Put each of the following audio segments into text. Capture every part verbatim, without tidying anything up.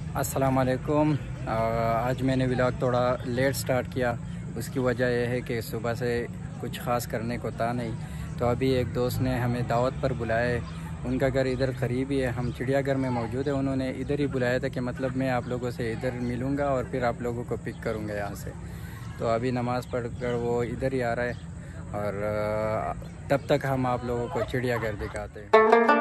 अस्सलाम वालेकुम। आज मैंने व्लॉग थोड़ा लेट स्टार्ट किया। उसकी वजह यह है कि सुबह से कुछ ख़ास करने को था नहीं, तो अभी एक दोस्त ने हमें दावत पर बुलाया है। उनका घर इधर करीब ही है, हम चिड़ियाघर में मौजूद है। उन्होंने इधर ही बुलाया था कि मतलब मैं आप लोगों से इधर मिलूँगा और फिर आप लोगों को पिक करूँगा यहाँ से। तो अभी नमाज़ पढ़ कर वो इधर ही आ रहा है और तब तक हम आप लोगों को चिड़ियाघर दिखाते हैं।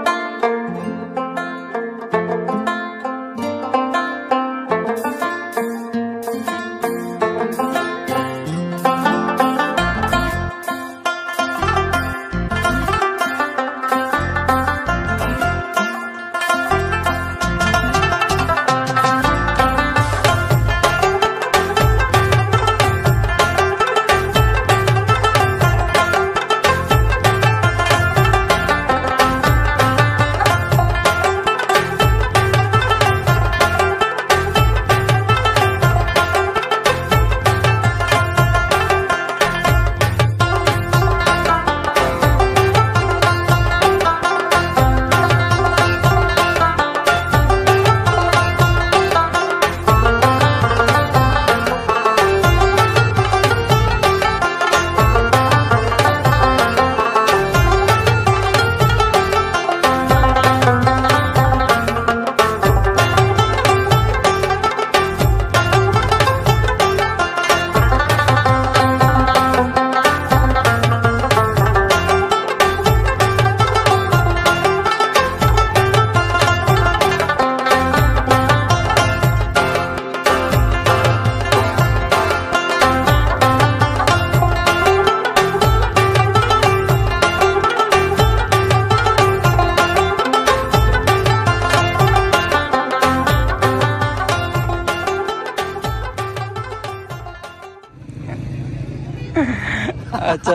अच्छा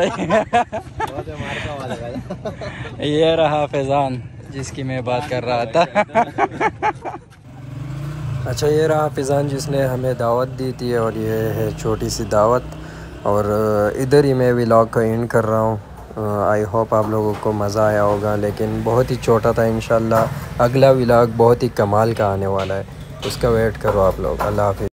ये रहा फैज़ान जिसकी मैं बात कर रहा था। अच्छा ये रहा फैज़ान जिसने हमें दावत दी थी और ये है छोटी सी दावत। और इधर ही मैं व्लॉग का एंड कर रहा हूँ। आई होप आप लोगों को मज़ा आया होगा, लेकिन बहुत ही छोटा था। इंशाल्लाह अगला व्लॉग बहुत ही कमाल का आने वाला है, उसका वेट करो आप लोग। अल्लाह हाफ़िज़।